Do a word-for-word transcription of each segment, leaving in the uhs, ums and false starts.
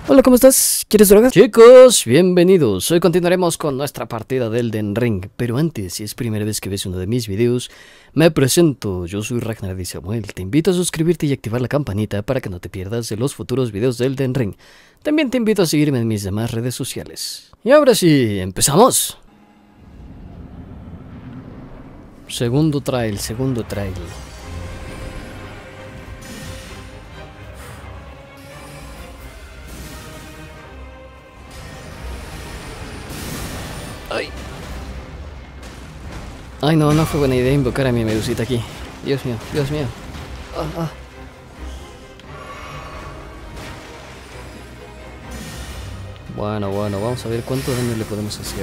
Hola, ¿cómo estás? ¿Quieres drogas? Chicos, bienvenidos. Hoy continuaremos con nuestra partida del Elden Ring. Pero antes, si es primera vez que ves uno de mis videos, me presento. Yo soy Ragnar Di Samuel. Te invito a suscribirte y activar la campanita para que no te pierdas de los futuros videos del Elden Ring. También te invito a seguirme en mis demás redes sociales. Y ahora sí, empezamos. Segundo trail, segundo trail. Ay. Ay, no, no fue buena idea invocar a mi medusita aquí. Dios mío, Dios mío. Ah, ah. Bueno, bueno, vamos a ver cuánto daño le podemos hacer.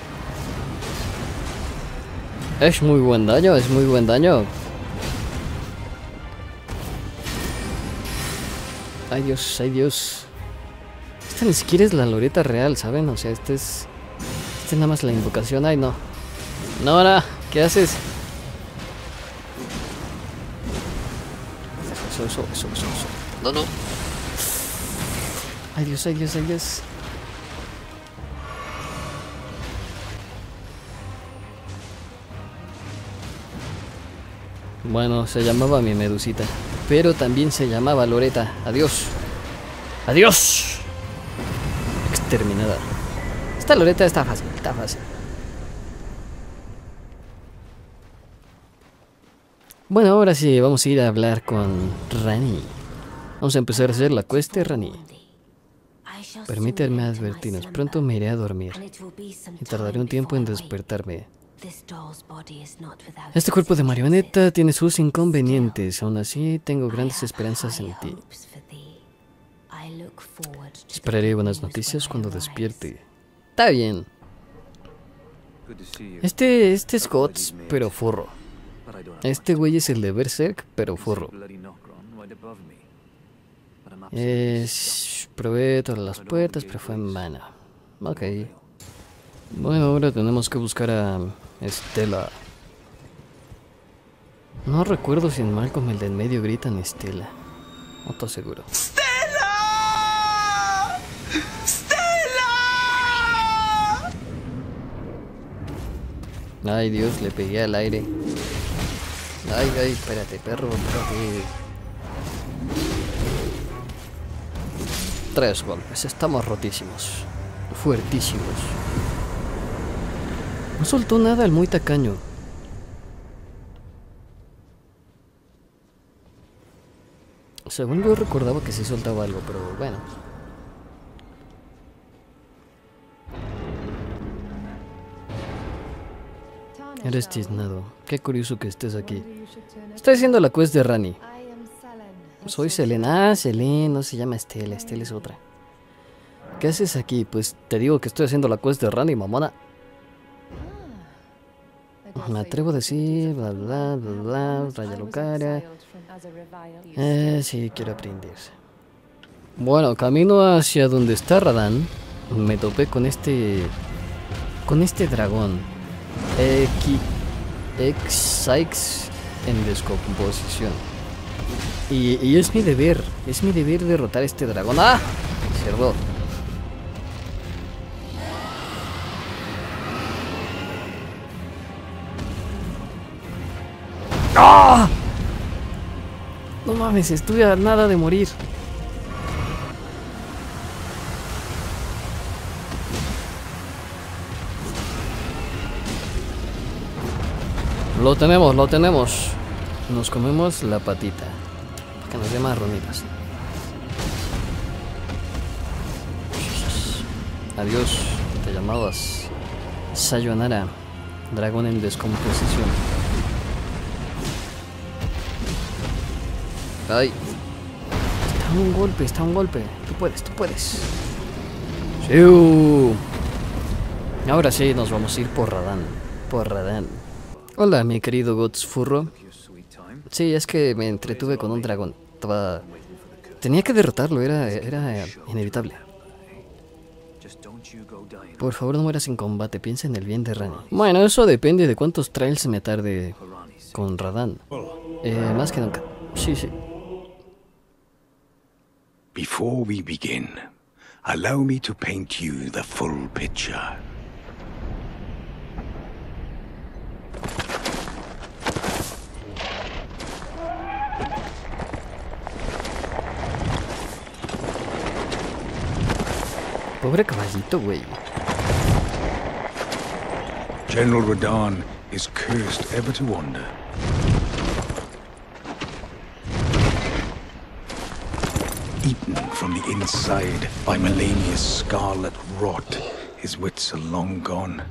Es muy buen daño, es muy buen daño. Ay, Dios, ay, Dios. Esta ni siquiera es la loreta real, ¿saben? O sea, este es... Esta es nada más la invocación. Ay, no. Nora, ¿qué haces? Eso, eso, eso, eso, eso. No, no. Ay, Dios, ay, Dios, ay, Dios. Bueno, se llamaba mi medusita, pero también se llamaba Loreta. Adiós. Adiós. Exterminada. Esta Loreta está fácil, está fácil. Bueno, ahora sí, vamos a ir a hablar con Ranni. Vamos a empezar a hacer la quest de Ranni. Permíteme advertirnos, pronto me iré a dormir y tardaré un tiempo en despertarme. Este cuerpo de marioneta tiene sus inconvenientes, aún así tengo grandes esperanzas en ti. Esperaré buenas noticias cuando despierte. Está bien. Este, este es Guts, pero furro. Este güey es el de Berserk, pero furro. Eh, probé todas las puertas, pero fue en vano. Ok. Bueno, ahora tenemos que buscar a Estela. No recuerdo si en Malcolm el de en medio gritan Estela. No estoy seguro. ¡Stella! ¡Stella! Ay, Dios, le pegué al aire. Ay, ay, espérate, perro, espérate. Tres golpes, estamos rotísimos. Fuertísimos. No soltó nada el muy tacaño. Según yo recordaba que sí soltaba algo, pero bueno. Eres tiznado. Qué curioso que estés aquí. Estoy haciendo la quest de Ranni. Soy Selena. Ah, Selena, no se llama Estela. Estela es otra. ¿Qué haces aquí? Pues te digo que estoy haciendo la quest de Ranni, mamona. Me atrevo a decir, bla bla bla bla, raya locara. Eh, sí, quiero aprender. Bueno, camino hacia donde está Radahn. Me topé con este... Con este dragón. X-Sykes en descomposición. Y, y es mi deber, es mi deber derrotar a este dragón. ¡Ah! Cerdo. ¡Ah! No mames, estuve a nada de morir. Lo tenemos, lo tenemos. Nos comemos la patita. Que nos dé más runitas. Adiós, te llamabas Sayonara, dragón en descomposición. Ay. Está un golpe, está un golpe. Tú puedes, tú puedes. ¡Siu! Ahora sí nos vamos a ir por Radahn. Por Radahn. Hola, mi querido Guts furro. Sí, es que me entretuve con un dragón. Estaba... Tenía que derrotarlo, era, era inevitable. Por favor, no mueras en combate, piensa en el bien de Ranni. Bueno, eso depende de cuántos trails me tarde con Radahn. Eh, más que nunca. Sí, sí. Before we begin, Allow me to paint you the full picture. Pobre caballito, güey. General Radahn is cursed ever to wander. Eaten from the inside by Melania's scarlet rot, his wits are long gone.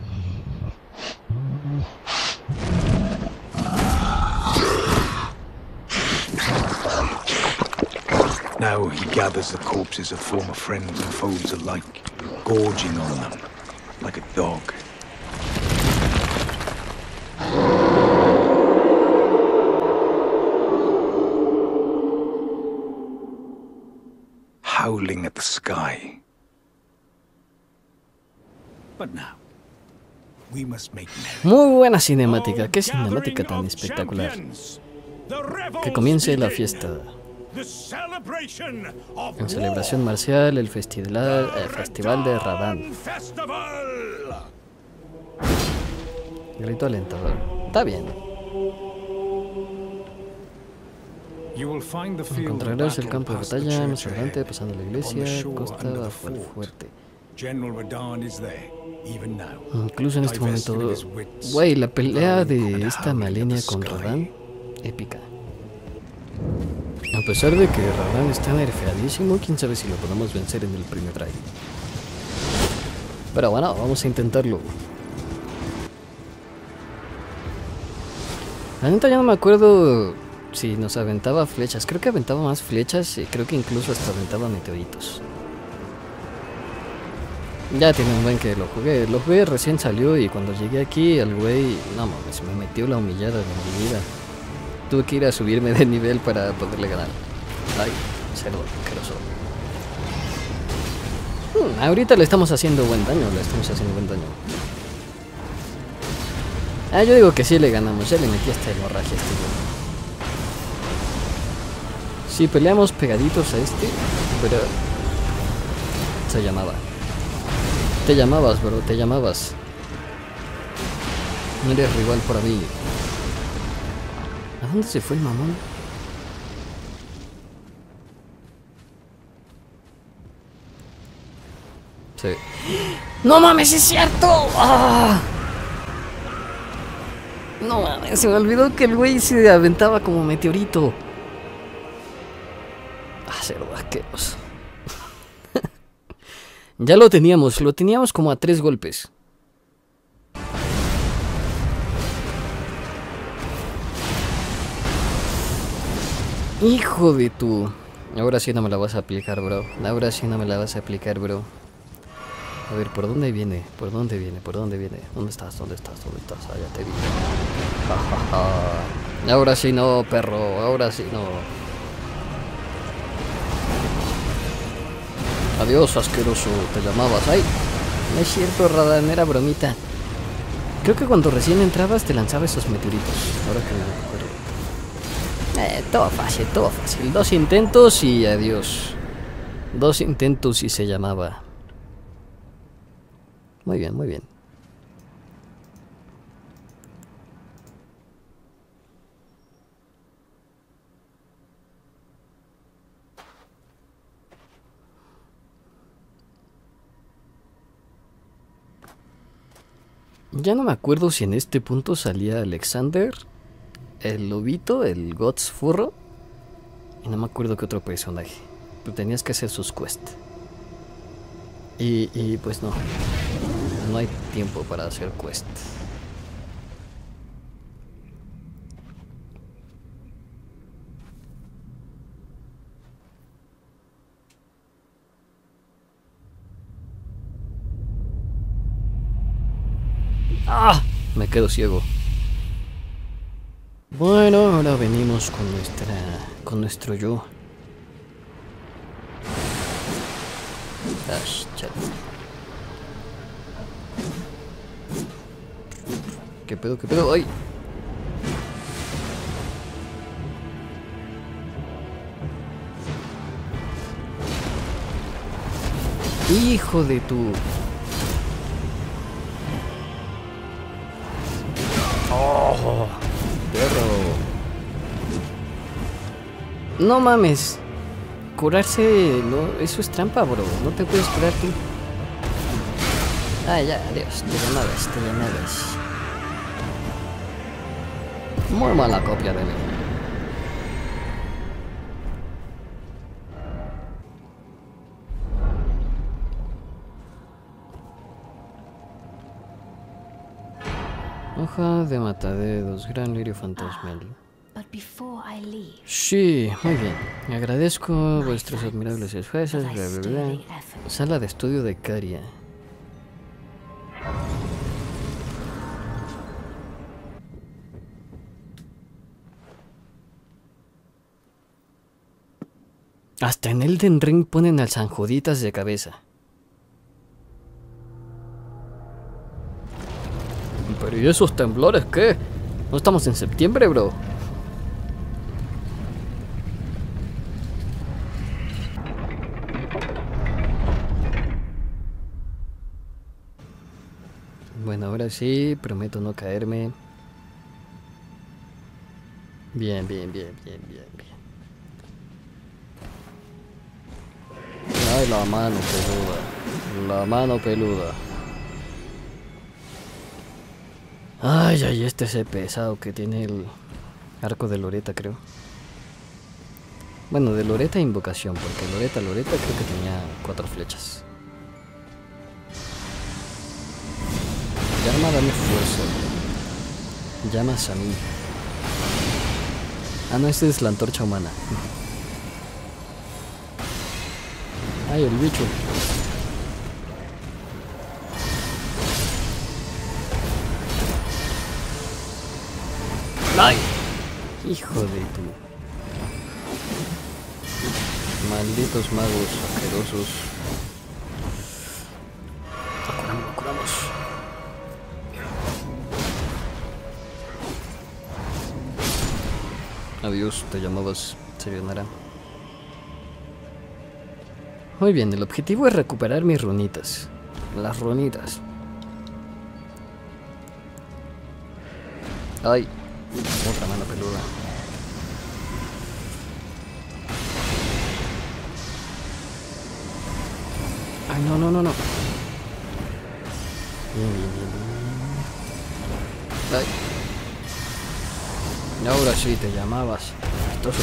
Now he gathers the corpses of former friends and foes alike, gorging on them like a dog. Howling at the sky. But now, we must make merry. Muy buena cinemática, qué cinemática tan espectacular. Que comience la fiesta. En celebración marcial, el festival, el festival de Radahn. Grito alentador. Está bien. Encontrarás el campo de batalla más adelante, pasando la iglesia, costa bajo el fuerte. Incluso en este momento, güey, la pelea de esta Malenia con Radahn, épica. A pesar de que Radahn está nerfeadísimo, quién sabe si lo podemos vencer en el primer try. Pero bueno, vamos a intentarlo. La neta ya no me acuerdo si nos aventaba flechas. Creo que aventaba más flechas y creo que incluso hasta aventaba meteoritos. Ya tiene un buen que lo jugué. Lo jugué recién salió y cuando llegué aquí el güey, no mames, me metió la humillada de mi vida. Tuve que ir a subirme de nivel para poderle ganar. Ay, cerdo, asqueroso. Hmm, ahorita le estamos haciendo buen daño, le estamos haciendo buen daño. Ah, yo digo que sí le ganamos, ya le metí hasta hemorragia a este güey. Si peleamos pegaditos a este, pero... Se llamaba. Te llamabas, bro, te llamabas. No eres rival para mí. ¿A dónde se fue el mamón? Sí. ¡No mames, es cierto! ¡Ah! No mames, se me olvidó que el güey se aventaba como meteorito. Ah, cerdo asqueroso. Ya lo teníamos, lo teníamos como a tres golpes. Hijo de tu... Ahora sí no me la vas a aplicar, bro. Ahora sí no me la vas a aplicar, bro. A ver, ¿por dónde viene? ¿Por dónde viene? ¿Por dónde viene? ¿Dónde estás? ¿Dónde estás? ¿Dónde estás? Ah, ya te vi. Ja, ja, ja. Ahora sí no, perro. Ahora sí no. Adiós, asqueroso. Te llamabas. Ay, no es cierto, Radahn. Era bromita. Creo que cuando recién entrabas te lanzaba esos meteoritos. Ahora que me acuerdo. Eh, todo fácil, todo fácil. Dos intentos y adiós. Dos intentos y se llamaba. Muy bien, muy bien. Ya no me acuerdo si en este punto salía Alexander, el lobito, el Gods furro, y no me acuerdo qué otro personaje. Pero tenías que hacer sus quests. Y, y pues no, no hay tiempo para hacer quest. ¡Ah! Me quedo ciego. Bueno, ahora venimos con nuestra, con nuestro yo. Ash, chat. ¿Qué pedo? ¿Qué pedo? ¡Ay! Hijo de tu... Oh, perro. No mames. Curarse, no, eso es trampa, bro. No te puedes curar tú. Ah, ya, adiós. Te llamabas, te llamabas. Muy mala copia de mí. Hoja de matadedos, gran lirio fantasmal. Sí, muy bien. Agradezco vuestros admirables esfuerzos. Bla, bla, bla. Sala de estudio de Caria. Hasta en Elden Ring ponen al San Juditas de cabeza. Pero ¿y esos temblores qué? ¿No estamos en septiembre, bro? Bueno, ahora sí, prometo no caerme. Bien, bien, bien, bien, bien, bien. Ay, la mano peluda. La mano peluda. Ay, ay, este es el pesado que tiene el arco de Loreta, creo. Bueno, de Loreta e invocación, porque Loreta, Loreta creo que tenía cuatro flechas. Llama, dame fuerza. Llamas a mí. Ah, no, esta es la antorcha humana. Ay, el bicho. ¡Ay! Hijo de tu... Malditos magos asquerosos. Lo curamos, lo curamos. Adiós, te llamabas Sayonara. Muy bien, el objetivo es recuperar mis runitas. Las runitas. Ay, otra mano peluda. Ay, no, no, no, no. Bien, bien, bien, bien. Ay. Ahora sí te llamabas. Entonces...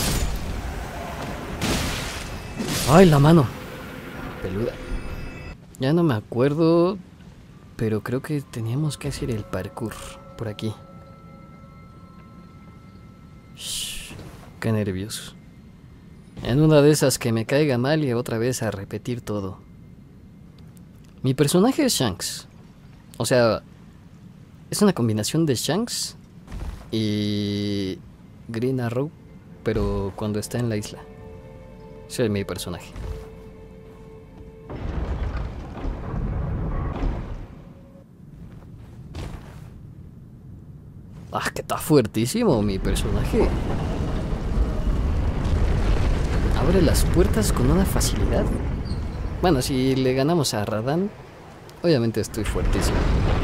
Ay, la mano peluda. Ya no me acuerdo, pero creo que teníamos que hacer el parkour por aquí. Shh, qué nervioso. En una de esas que me caiga mal y otra vez a repetir todo. Mi personaje es Shanks. O sea, es una combinación de Shanks y Green Arrow, pero cuando está en la isla. Ese es mi personaje. Ah, que está fuertísimo mi personaje. Abre las puertas con una facilidad. Bueno, si le ganamos a Radahn, obviamente estoy fuertísimo.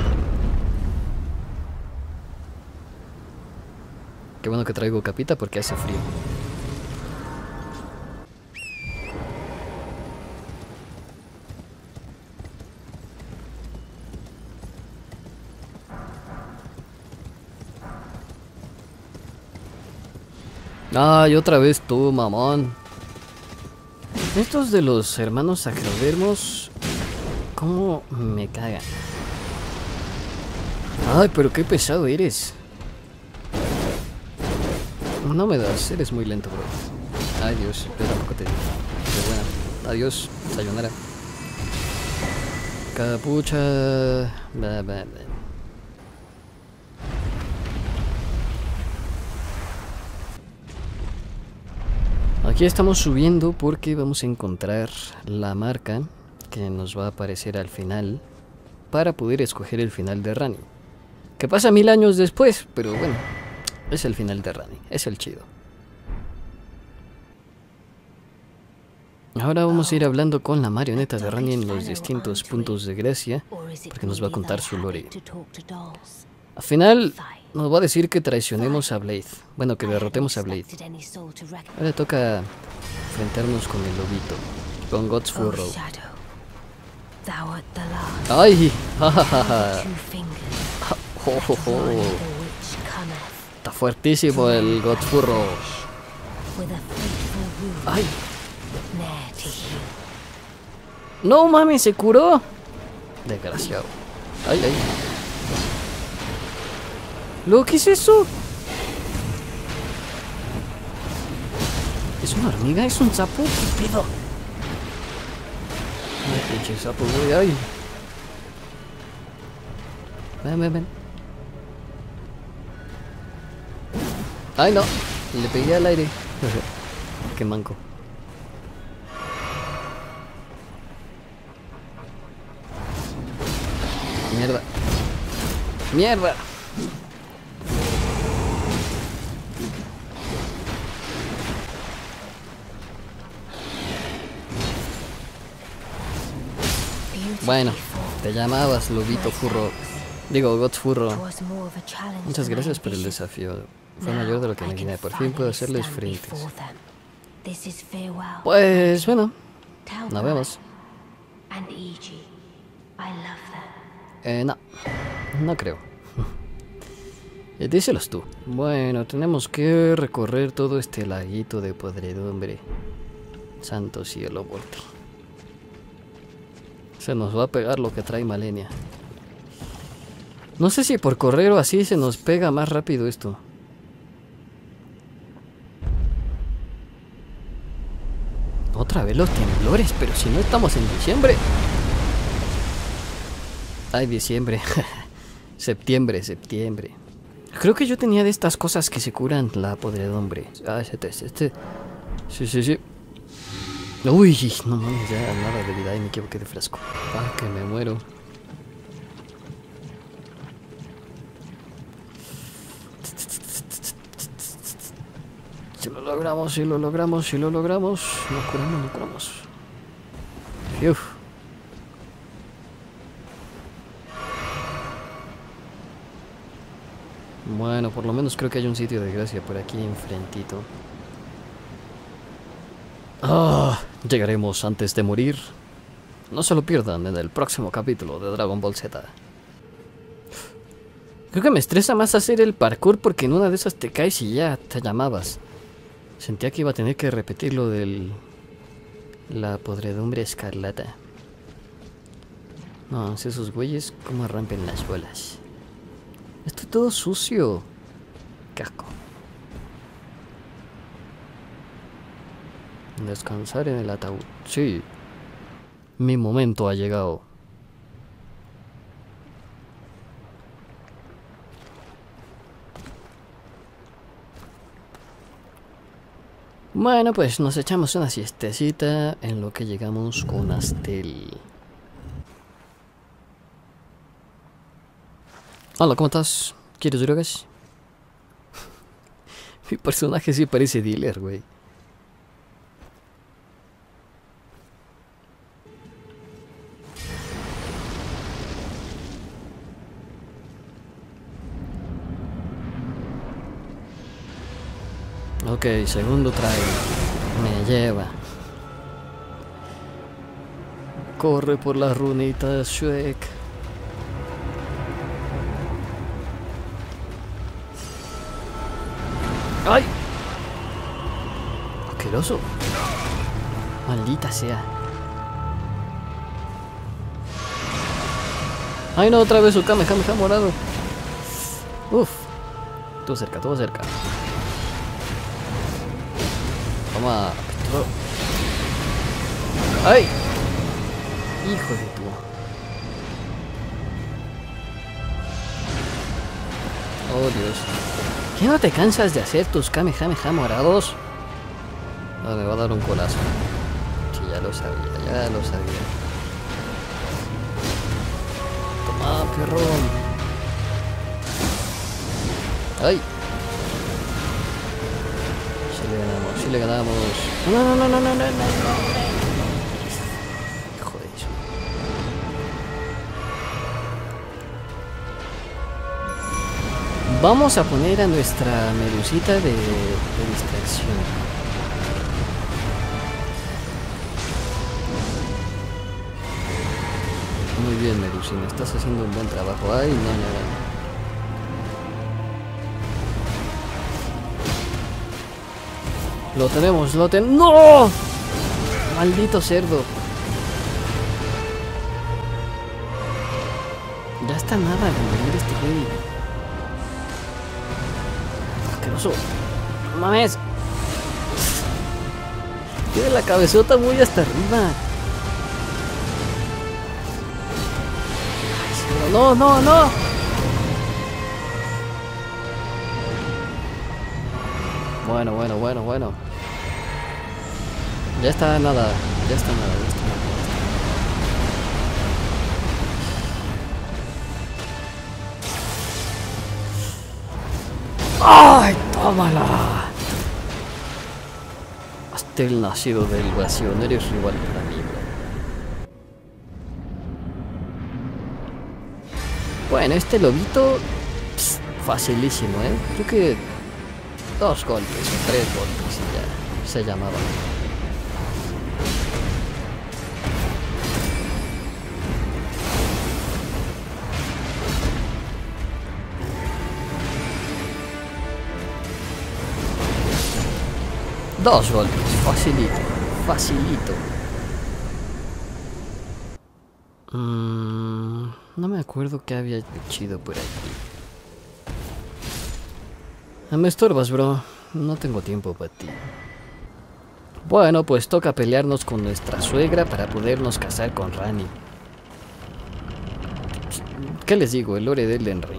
Qué bueno que traigo capita porque hace frío. Ay, otra vez tú, mamón. Estos de los hermanos Acrodermos, ¿cómo me cagan? Ay, pero qué pesado eres. No me das, eres muy lento, bro. Ay, Dios, yo tampoco te digo. Pero bueno, adiós, sayonara. Capucha... Bla, bla, bla. Aquí estamos subiendo porque vamos a encontrar la marca que nos va a aparecer al final para poder escoger el final de Ranni. Que pasa mil años después, pero bueno, es el final de Ranni, es el chido. Ahora vamos a ir hablando con la marioneta de Ranni en los distintos puntos de Grecia, porque nos va a contar su lore. Al final nos va a decir que traicionemos a Blade. Bueno, que derrotemos a Blade. Ahora toca enfrentarnos con el lobito, con Godfurrow. ¡Ay! ¡Jajaja! Oh, oh, oh. Está fuertísimo el Godfurrow. ¡Ay! ¡No mames! ¿Se curó? Desgraciado. ¡Ay, ay! ¿Lo que es eso? ¿Es una hormiga? ¿Es un sapo? ¿Qué pedo? Ay, pinche sapo, güey. ¡Ay! Ven, ven, ven. ¡Ay, no! Le pegué al aire. Qué manco. Mierda. Mierda. Bueno, te llamabas Lobito Furro. Digo, Godfurrow. Muchas gracias por el desafío. Fue mayor de lo que imaginé. Por fin puedo hacerles frente. Pues bueno, nos vemos. Eh, no, no creo. Eh, díselos tú. Bueno, tenemos que recorrer todo este laguito de podredumbre. Santo cielo, Volti. Se nos va a pegar lo que trae Malenia. No sé si por correr o así se nos pega más rápido esto. Otra vez los temblores, pero si no estamos en diciembre. Ay, diciembre. Septiembre, septiembre. Creo que yo tenía de estas cosas que se curan la podredumbre. Ah, este, este. Sí, sí, sí. Uy, no mames, ya nada de vida y me equivoqué de frasco. Ah, que me muero. Si lo logramos, si lo logramos, si lo logramos. Nos curamos, nos curamos. Uf. Bueno, por lo menos creo que hay un sitio de gracia por aquí enfrentito. Ah, llegaremos antes de morir. No se lo pierdan en el próximo capítulo de Dragon Ball Z. Creo que me estresa más hacer el parkour porque en una de esas te caes y ya te llamabas. Sentía que iba a tener que repetir lo del... la podredumbre escarlata. No, esos güeyes como rompen las bolas. Esto todo sucio. Casco. Descansar en el ataúd. Sí. Mi momento ha llegado. Bueno, pues nos echamos una siestecita en lo que llegamos con Astel. Hola, ¿cómo estás? ¿Quieres drogas? Mi personaje sí parece dealer, güey. Ok, segundo try. Me lleva. Corre por las runitas, Shrek. ¡Ay! Asqueroso. Maldita sea. ¡Ay no! Otra vez su Kamehameha morado. Uf. Todo cerca, todo cerca. Toma. ¡Ay! Hijo de tu. Oh Dios. ¿Qué no te cansas de hacer tus Kamehameha morados? No, me va a dar un colazo. Sí, ya lo sabía, ya lo sabía. Toma, perrón. ¡Ay! Sí le ganamos, sí le ganamos. No, no, no, no, no, no, no, no. Vamos a poner a nuestra medusita de, de distracción. Muy bien, Medusina, estás haciendo un buen trabajo. Ay, no, no, no. Lo tenemos, lo tenemos. ¡No! Maldito cerdo. Ya está nada de morir este güey. Asqueroso. No mames. Tiene la cabezota muy hasta arriba. No, no, no. Bueno, bueno, bueno, bueno. Ya está nada. Ya está nada. Ya está nada. ¡Ay, tómala! Hasta el nacido del vacío. No eres rival para mí, bro. Bueno, este lobito, pss, facilísimo, ¿eh? Creo que dos golpes o tres golpes y ya se llamaba. Dos golpes, facilito, facilito. Mm, no me acuerdo qué había chido por aquí. Ah, me estorbas, bro. No tengo tiempo para ti. Bueno, pues toca pelearnos con nuestra suegra para podernos casar con Ranni. ¿Qué les digo? El lore de Elden Ring.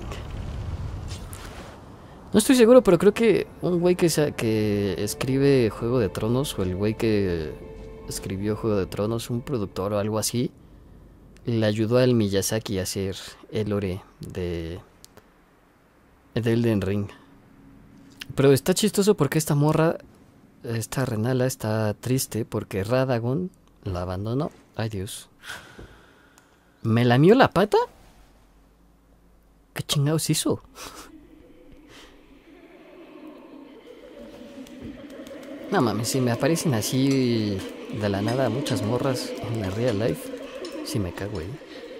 No estoy seguro, pero creo que un güey que, que escribe Juego de Tronos, o el güey que escribió Juego de Tronos, un productor o algo así, le ayudó al Miyazaki a hacer el lore de, de Elden Ring. Pero está chistoso porque esta morra, esta Renala, está triste porque Radagon la abandonó. Ay, Dios. ¿Me lamió la pata? ¿Qué chingados hizo? No mames, si me aparecen así de la nada muchas morras en la real life, sí me cago, eh.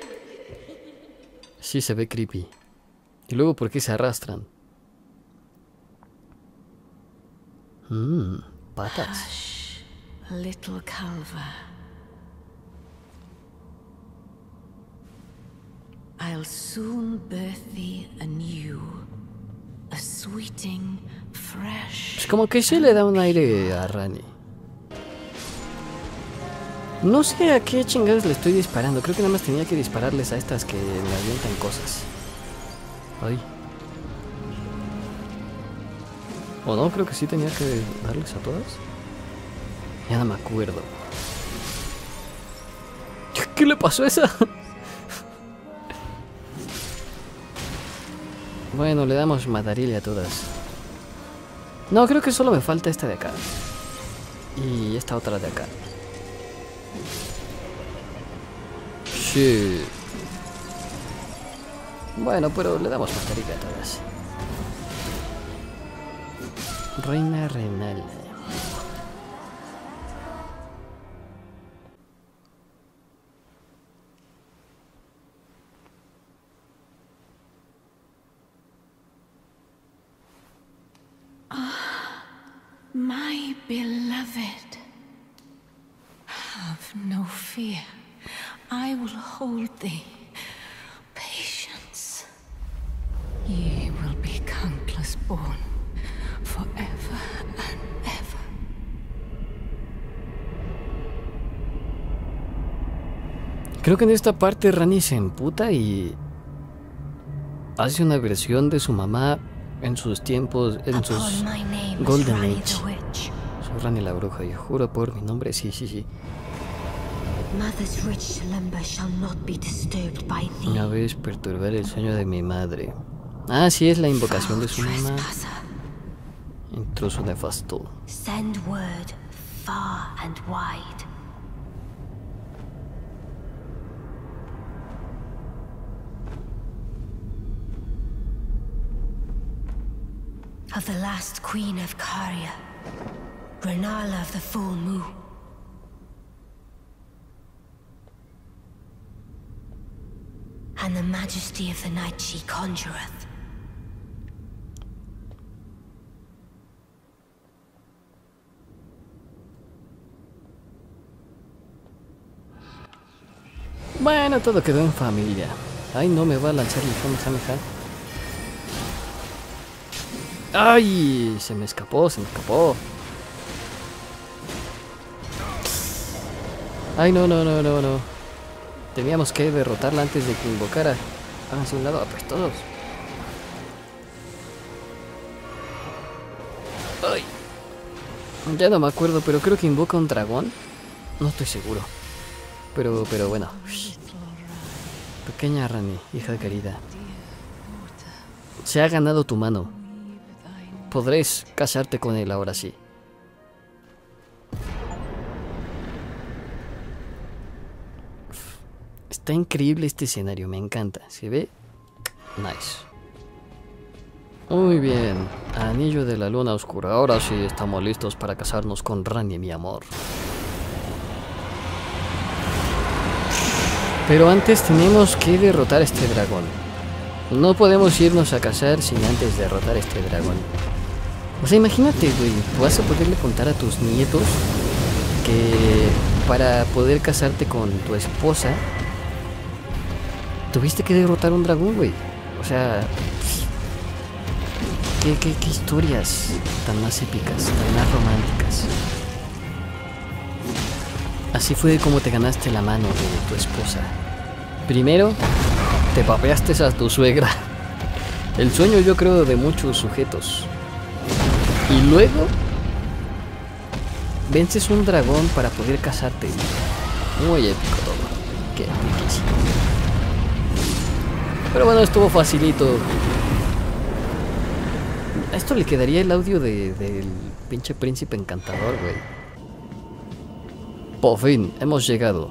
Sí se ve creepy. Y luego, ¿por qué se arrastran? Mmm, patas. Hush, little Calva. I'll soon birth thee anew, a sweeting, fresh. Pues como que sí le da un aire a Ranni. No sé a qué chingados le estoy disparando. Creo que nada más tenía que dispararles a estas que me avientan cosas. Ay. O no, creo que sí tenía que darles a todas. Ya no me acuerdo. ¿Qué le pasó a esa? Bueno, le damos matarile a todas. No, creo que solo me falta esta de acá. Y esta otra de acá. Sí. Bueno, pero le damos matarile a todas. Reina Renala. My beloved, have no fear. I will hold thee. Patience. Ye will be countless born, forever and ever. Creo que en esta parte Ranni se emputa y hace una versión de su mamá en sus tiempos, en sus Golden Age. Soy Ranni la bruja y juro por mi nombre, sí, sí, sí. Una vez perturbar el sueño de mi madre. Ah, sí, es la invocación de su mamá. Intruso nefasto. Send word far and wide. of the last queen of Caria, Renala of the Full Moon. And the majesty of the night she conjureth. Bueno, todo quedó en familia. Ay, no me va a lanzar el Kamehameha. Ay, se me escapó, se me escapó. Ay, no, no, no, no, no. Teníamos que derrotarla antes de que invocara. Háganse a un lado, pues todos. Ay. Ya no me acuerdo, pero creo que invoca un dragón. No estoy seguro. Pero, pero bueno. Pequeña Rani, hija querida. Se ha ganado tu mano. Podréis casarte con él ahora sí. Está increíble este escenario, me encanta. ¿Se ve? Nice. Muy bien. Anillo de la luna oscura. Ahora sí estamos listos para casarnos con Rani, mi amor. Pero antes tenemos que derrotar a este dragón. No podemos irnos a casar sin antes derrotar a este dragón. O sea, imagínate, güey, vas a poderle contar a tus nietos que para poder casarte con tu esposa tuviste que derrotar a un dragón, güey. O sea, ¿qué, qué, qué historias tan más épicas, tan más románticas. Así fue como te ganaste la mano de tu esposa. Primero, te papeaste a tu suegra. El sueño, yo creo, de muchos sujetos. Y luego, vences un dragón para poder casarte. Muy épico todo. Qué riquísimo. Pero bueno, estuvo facilito. A esto le quedaría el audio de, del pinche príncipe encantador, güey. Por fin, hemos llegado.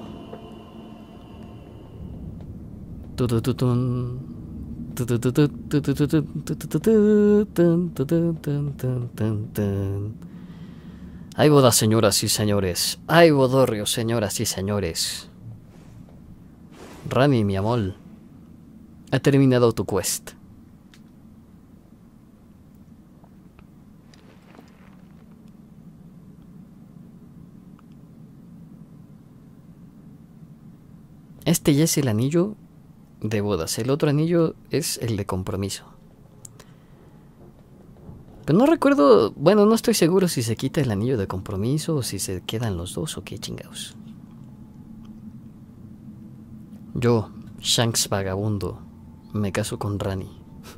Hay bodas, señoras y señores. Hay bodorrio, señoras y señores. Rani, mi amor, ha terminado tu quest. Este ya es el anillo de bodas. El otro anillo es el de compromiso. Pero no recuerdo... Bueno, no estoy seguro si se quita el anillo de compromiso o si se quedan los dos o qué chingados. Yo, Shanks vagabundo, me caso con Rani.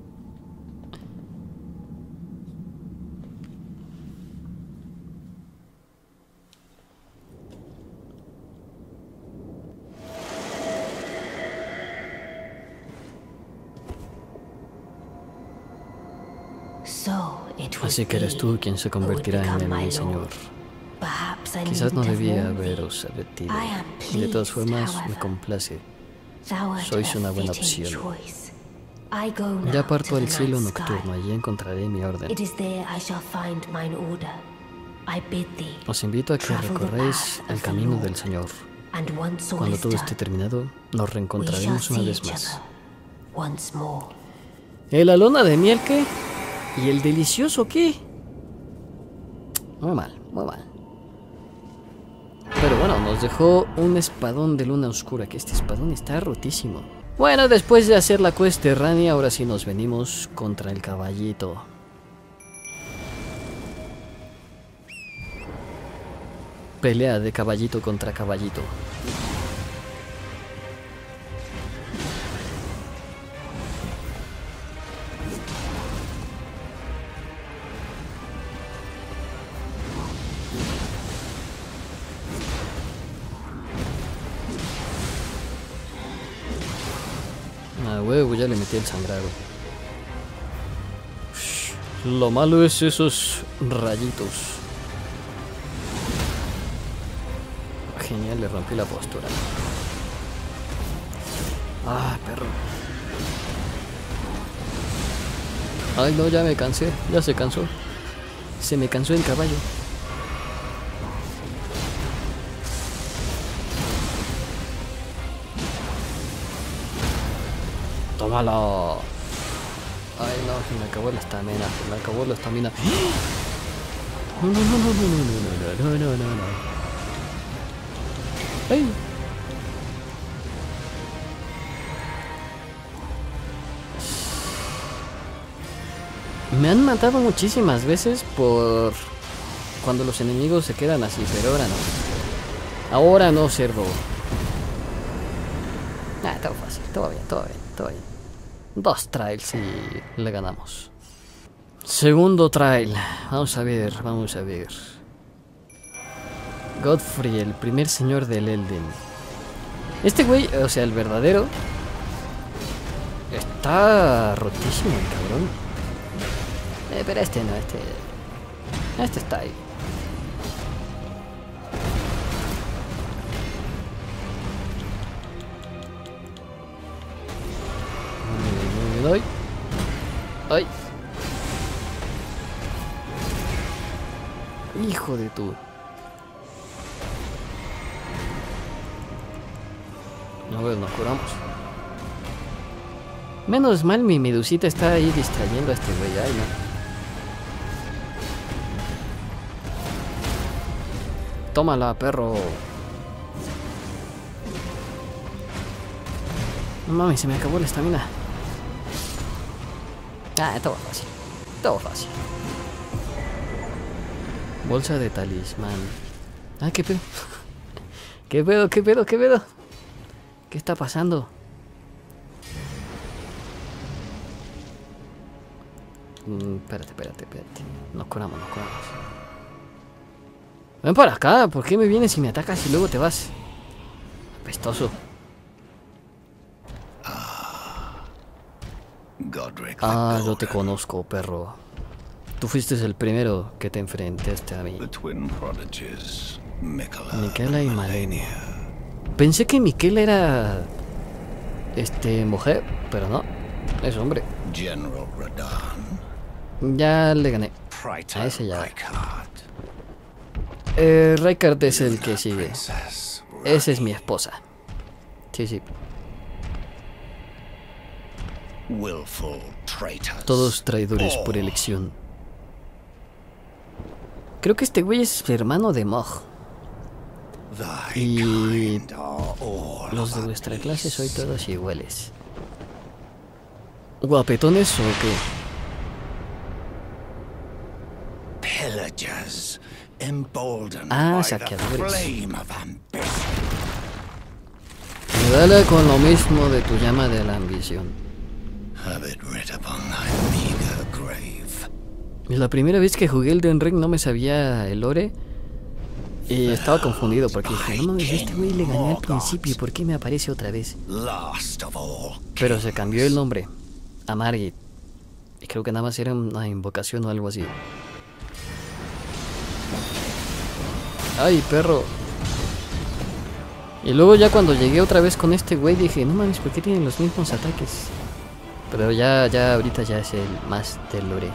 Así que eres tú quien se convertirá en mi señor. Quizás no debía haberos advertido. Y de todas formas, me complace. Sois una buena opción. Ya parto al cielo nocturno, allí encontraré mi orden. Os invito a que recorráis el camino del Señor. Cuando todo esté terminado, nos reencontraremos una vez más. ¿El la luna de miel qué? ¿Y el delicioso qué? Muy mal, muy mal. Pero bueno, nos dejó un espadón de luna oscura, que este espadón está rotísimo. Bueno, después de hacer la quest de Rani, ahora sí nos venimos contra el caballito. Pelea de caballito contra caballito. Ah, huevo, ya le metí el sangrado. Lo malo es esos rayitos. Genial, le rompí la postura. Ah, perro. Ay no, ya me cansé, ya se cansó. Se me cansó el caballo. Tómalo. Ay no, se me acabó la estamina, se me acabó la estamina. No, no, no, no, no, no, no, no, no, no, no. Ay. Me han matado muchísimas veces por cuando los enemigos se quedan así, pero ahora no. Ahora no, cerdo. Ah, todo fácil, todo bien, todo bien, todo bien. Dos trials y le ganamos. Segundo trial. Vamos a ver, vamos a ver. Godfrey, el primer señor del Elden. Este güey, o sea, el verdadero, está rotísimo el cabrón. Eh, pero este no, este... Este está ahí. Me doy. ¡Ay! Hijo de tu... No, bueno, nos curamos. Menos mal mi medusita está ahí distrayendo a este güey. Ay, no. Tómala, perro. No mames, se me acabó la estamina. Ah, todo fácil. Todo fácil. Bolsa de talismán. Ah, qué pedo. ¿Qué pedo, qué pedo, qué pedo? ¿Qué está pasando? Mm, espérate, espérate, espérate. Nos curamos, nos curamos. Ven para acá, ¿por qué me vienes y me atacas y luego te vas? Apestoso. Ah, yo te conozco, perro. Tú fuiste el primero que te enfrentaste a mí. Miquela y Malenia. Pensé que Miquela era... Este, mujer, pero no. Es hombre. Ya le gané. A ese ya. Eh, Rykard es el que sigue. Esa es mi esposa. Sí, sí. Todos traidores por elección. Creo que este güey es hermano de Mog. Y los de vuestra clase soy todos iguales. ¿Guapetones o qué? Ah, saqueadores. Me dale con lo mismo de tu llama de la ambición. La primera vez que jugué el Elden Ring no me sabía el lore. Y estaba confundido porque dije, no mames, este güey le gané al principio, ¿por qué me aparece otra vez? Pero se cambió el nombre a Margit. Y creo que nada más era una invocación o algo así. Ay, perro. Y luego ya cuando llegué otra vez con este güey dije, no mames, ¿por qué tienen los mismos ataques? Pero ya, ya ahorita ya es el más del lore.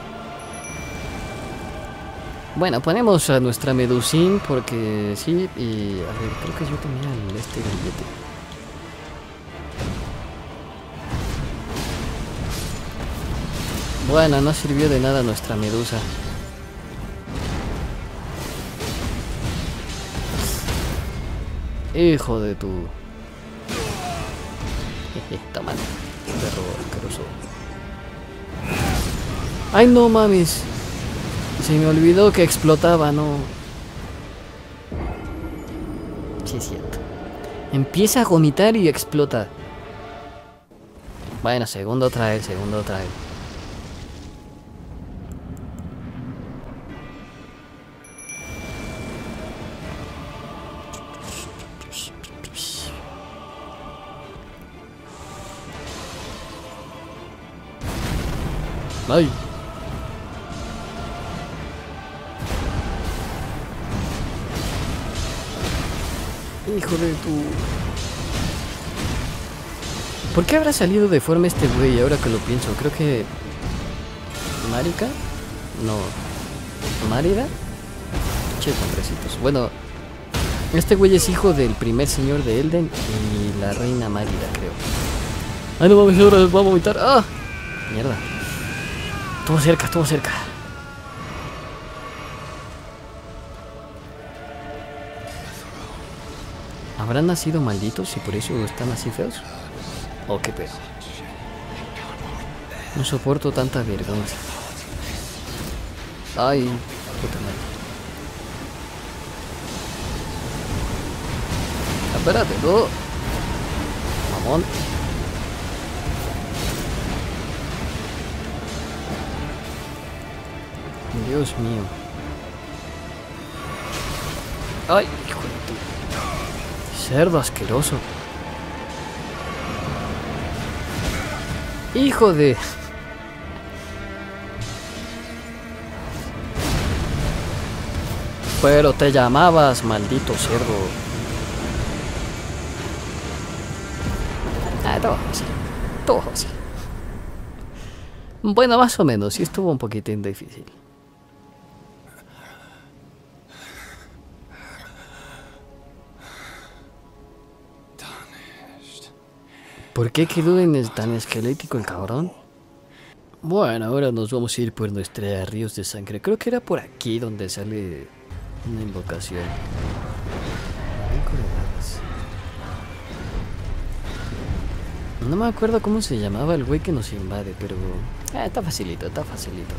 Bueno, ponemos a nuestra Medusín porque sí, y a ver, creo que yo tenía el, este billete. Bueno, no sirvió de nada nuestra medusa. Hijo de tu... Jeje, toma, perro asqueroso. Ay, no mames. Se me olvidó que explotaba, no. Sí, es cierto. Empieza a vomitar y explota. Bueno, segundo trail, segundo trail. Ay. Hijo de tu... ¿Por qué habrá salido de forma este güey ahora que lo pienso? Creo que... Marika. No. Márida. Che, hombrecitos. Bueno, este güey es hijo del primer señor de Elden y la reina Márida, creo. Ay, no mames, ahora va a vomitar. ¡Ah! Mierda. Estuvo cerca, estuvo cerca. ¿Habrán nacido malditos y por eso están así feos? ¿O qué pedo? No soporto tanta vergüenza. Ay, puta madre. Espérate, no. Mamón. Dios mío. Ay, hijo de tu... Cerdo asqueroso. Hijo de... Pero te llamabas, maldito cerdo. Ah, todo así. Todo así. Bueno, más o menos. Sí estuvo un poquitín difícil. ¿Por qué quedó en tan esquelético el cabrón? Bueno, ahora nos vamos a ir por nuestra ríos de sangre. Creo que era por aquí donde sale una invocación. No me acuerdo cómo se llamaba el güey que nos invade, pero... Ah, está facilito, está facilito.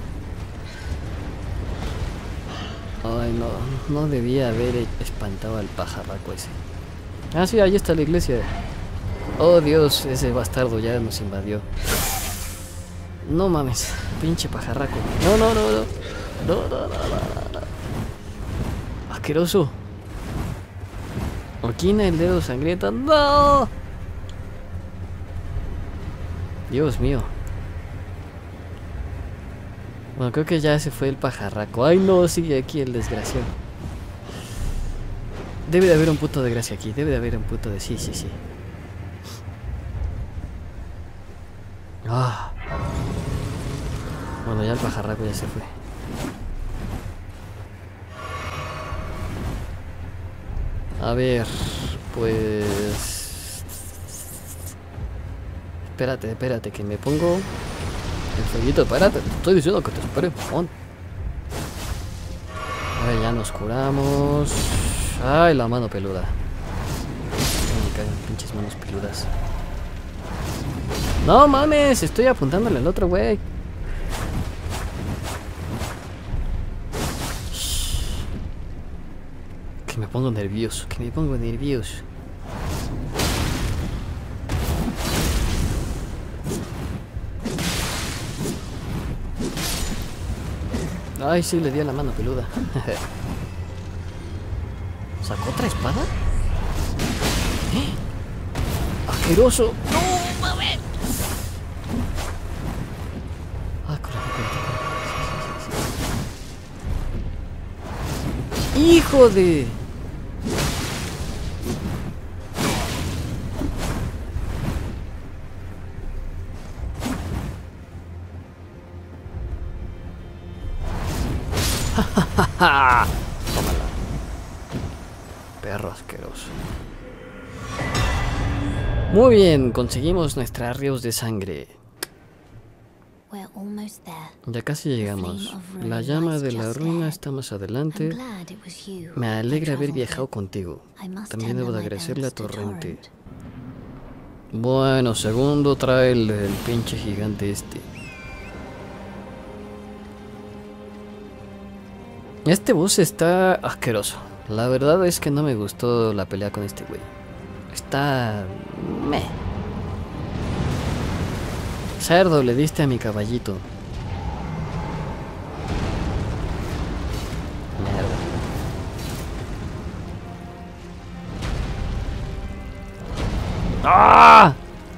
Ay, no, no debía haber espantado al pajarraco ese. Ah, sí, ahí está la iglesia. Oh, Dios, ese bastardo ya nos invadió. No mames, pinche pajarraco. No, no, no, no. No, no, no, no, no. Asqueroso. Orquina, el dedo sangriento. ¡No! Dios mío. Bueno, creo que ya se fue el pajarraco. Ay, no, sigue aquí el desgraciado. Debe de haber un puto de gracia aquí. Debe de haber un puto de... Sí, sí, sí. Ah. Bueno, ya el pajarraco ya se fue. A ver, pues... Espérate, espérate, que me pongo el fueguito. Espérate, te estoy diciendo que te esperes, mamón. A ver, ya nos curamos. Ay, la mano peluda. Me cagan pinches manos peludas. No mames, estoy apuntándole al otro güey. Que me pongo nervioso, que me pongo nervioso. Ay, sí, le di a la mano peluda. ¿Sacó otra espada? ¿Eh? ¡Asqueroso! ¡No, mames! Ah, corre, corre, corre. ¡Hijo de! ¡Tómala! Perro asqueroso. Muy bien, conseguimos nuestras ríos de sangre. Ya casi llegamos. La llama de la ruina está más adelante. Me alegra haber viajado contigo. También debo de agradecerle a Torrente. Bueno, segundo trae el, el pinche gigante este. Este boss está asqueroso. La verdad es que no me gustó la pelea con este güey. Está... meh. Cerdo, le diste a mi caballito. Mierda. ¡Ah!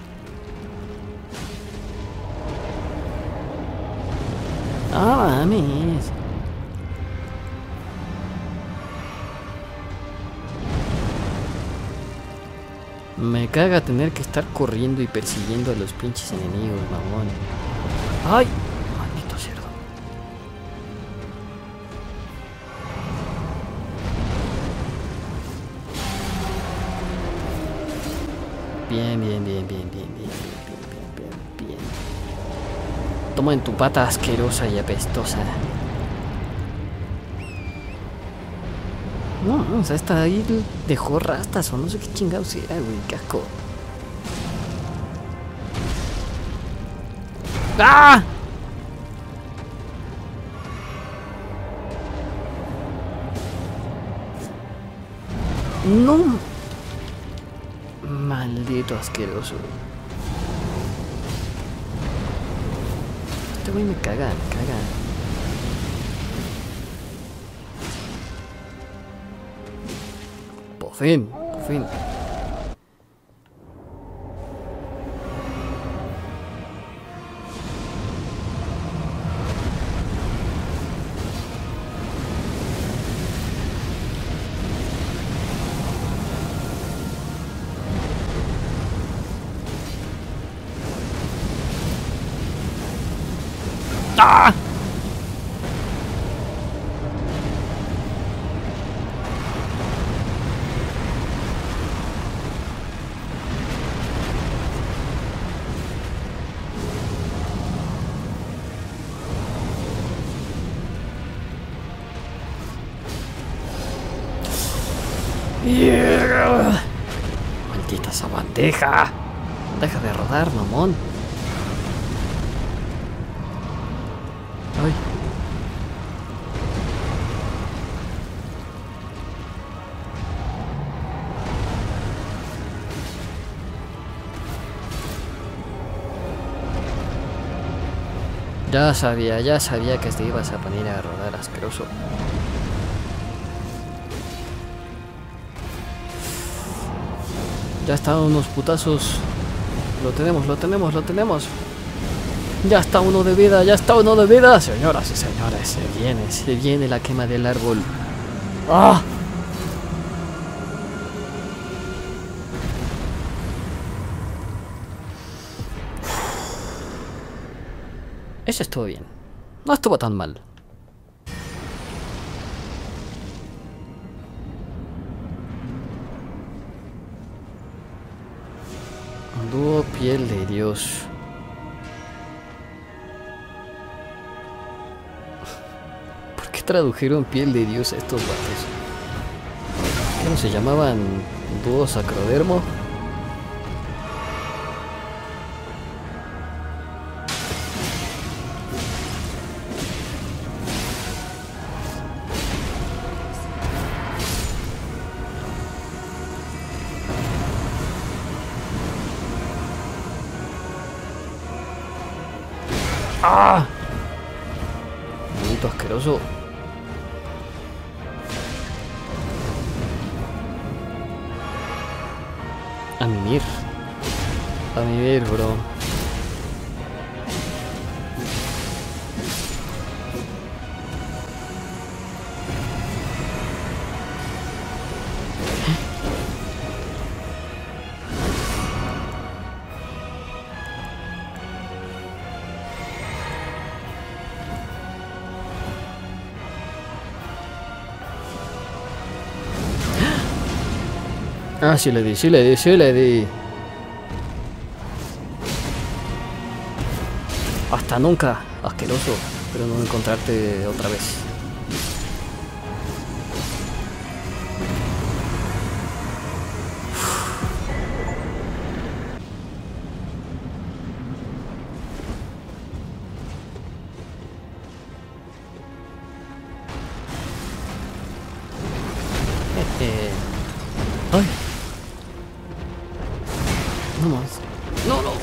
¡Ah, mames! Me caga tener que estar corriendo y persiguiendo a los pinches enemigos, mamón. ¡Ay! Maldito cerdo. Bien, bien, bien, bien, bien, bien, bien, bien, bien, bien. Toma en tu pata asquerosa y apestosa. No, no, o sea, esta ahí dejó rastas o no sé qué chingados era, güey, qué asco. ¡Ah! No. Maldito asqueroso. Este güey me caga, me caga. Por fin, por fin. ¡Ah! Yeah. Maldita esa bandeja. Deja de rodar, mamón. Ay. Ya sabía, ya sabía que te ibas a poner a rodar, asqueroso. Ya está, unos putazos. Lo tenemos, lo tenemos, lo tenemos. Ya está uno de vida, ya está uno de vida. Señoras y señores, se viene, se viene la quema del árbol. ¡Ah! Eso estuvo bien. No estuvo tan mal. Dúo piel de Dios. ¿Por qué tradujeron piel de Dios a estos vatos? ¿Qué no se llamaban dúo sacrodermo? ¡Ah! Bonito asqueroso. A mimir. A mimir, bro. Ah, sí le di, sí le di, sí le di. Hasta nunca, asqueroso. Espero no encontrarte otra vez. Eh, ay. No más. No, no.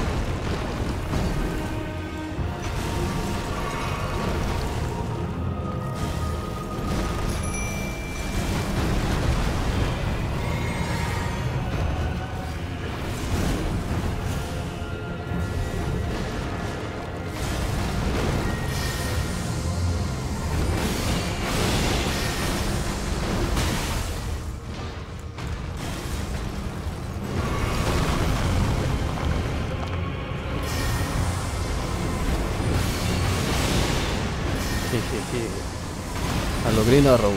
A lo Green Arrow.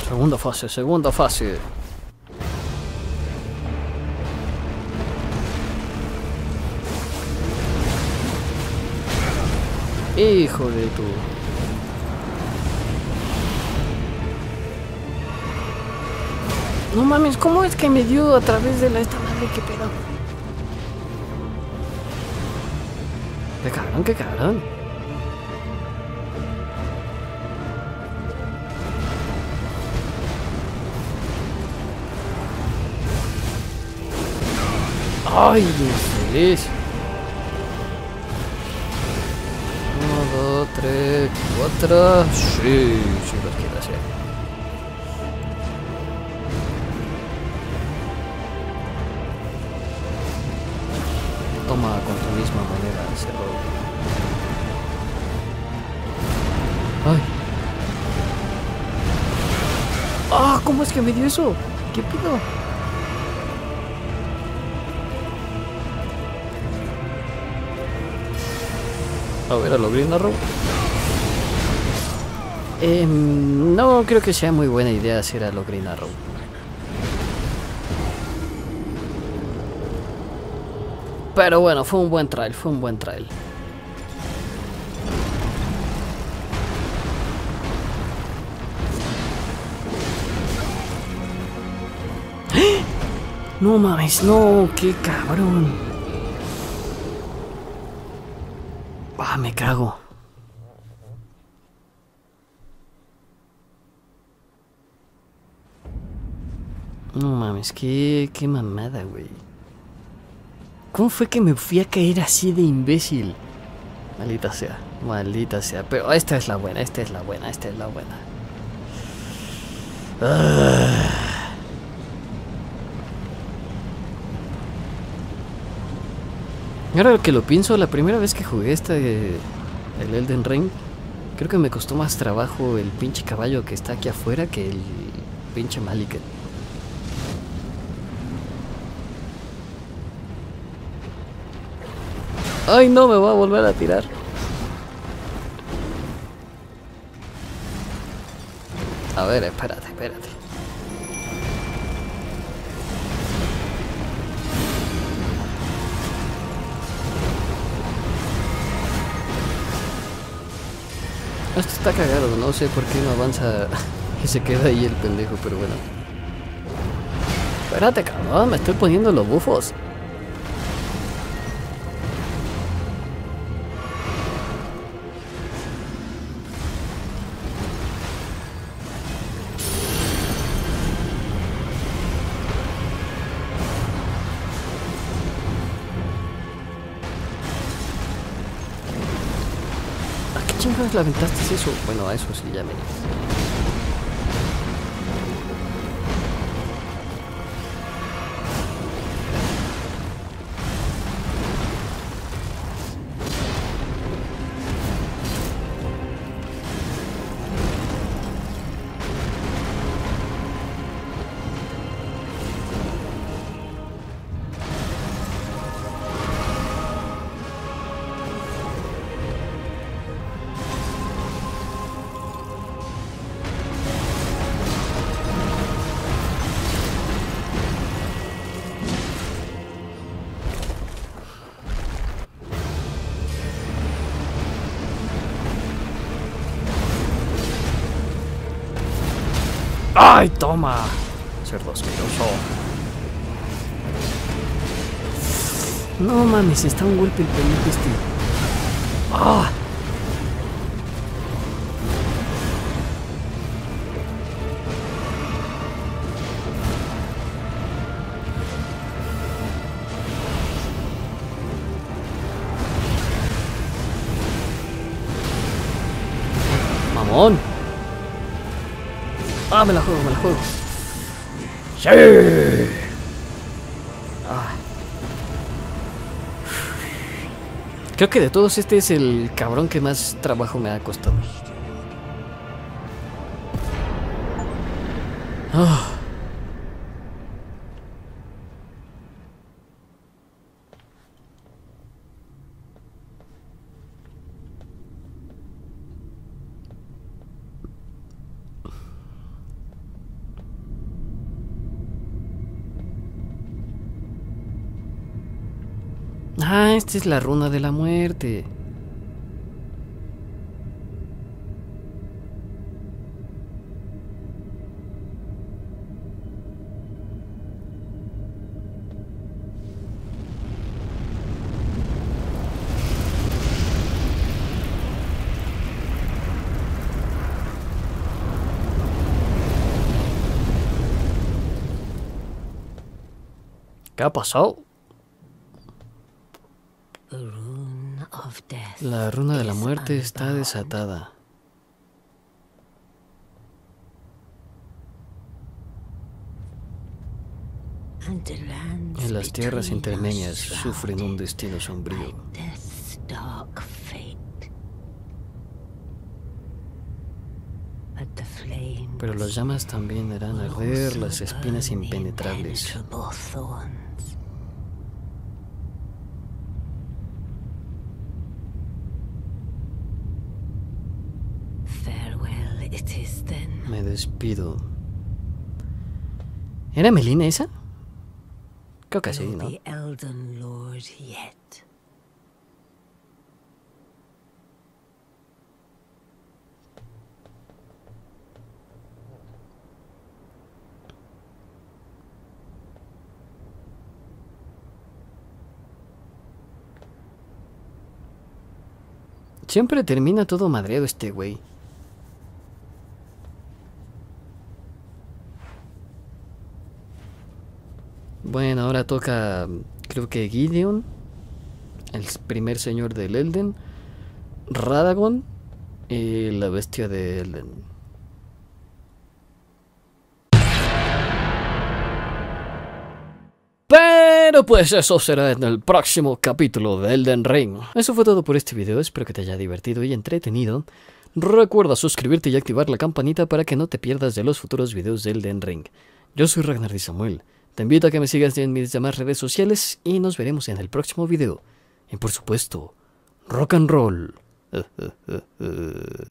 Segunda fase, segunda fase. Hijo de tu... No mames, ¿cómo es que me dio a través de la esta madre? ¿Qué pedo? ¿Qué cabrón? ¿Qué cabrón? ¡Ay, infeliz! Uno, dos, tres, cuatro... Sí, sí los quiero hacer. Toma con tu misma moneda ese robo. ¡Ay! ¡Ah! ¿Cómo es que me dio eso? ¿Qué pedo? A ver, a lo Green Arrow. Eh, no creo que sea muy buena idea hacer a lo Green Arrow. Pero bueno, fue un buen trial, fue un buen trial. No mames, no, qué cabrón. Ah, me cago. No mames, qué, qué mamada, güey. ¿Cómo fue que me fui a caer así de imbécil? Maldita sea, maldita sea. Pero esta es la buena, esta es la buena, esta es la buena. Ah. Ahora que lo pienso, la primera vez que jugué este, el Elden Ring, creo que me costó más trabajo el pinche caballo que está aquí afuera que el pinche Maliket. Ay, no, me va a volver a tirar. A ver, espérate, espérate. Esto está cagado, no sé por qué no avanza y se queda ahí el pendejo, pero bueno. Espérate, cabrón, me estoy poniendo los bufos. ¿Qué chingados le aventaste eso? Bueno, a eso sí ya me... ¡Ay, toma! Cerdo asqueroso. No mames, está un golpe el pendejo este. ¡Ah! ¡Mamón! ¡Ah, me la juego, me la juego! ¡Sí! Ah. Creo que de todos este es el cabrón que más trabajo me ha costado. Ah. Ah, esta es la runa de la muerte. ¿Qué ha pasado? La runa de la muerte está desatada. En las tierras intermedias sufren un destino sombrío. Pero las llamas también harán arder las espinas impenetrables. Me despido. ¿Era Melina esa? Creo que sí, ¿no? Siempre termina todo madreado este güey. Bueno, ahora toca, creo que Gideon, el primer señor del Elden, Radagon y la bestia de Elden. Pero pues eso será en el próximo capítulo de Elden Ring. Eso fue todo por este video, espero que te haya divertido y entretenido. Recuerda suscribirte y activar la campanita para que no te pierdas de los futuros videos de Elden Ring. Yo soy Ragnar Di Samuel. Te invito a que me sigas en mis demás redes sociales y nos veremos en el próximo video. Y por supuesto, rock and roll.